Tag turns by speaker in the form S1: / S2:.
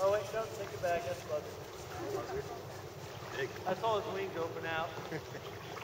S1: Oh wait, no, take it back. That's buzzard.
S2: Big.
S1: I saw his wings open out.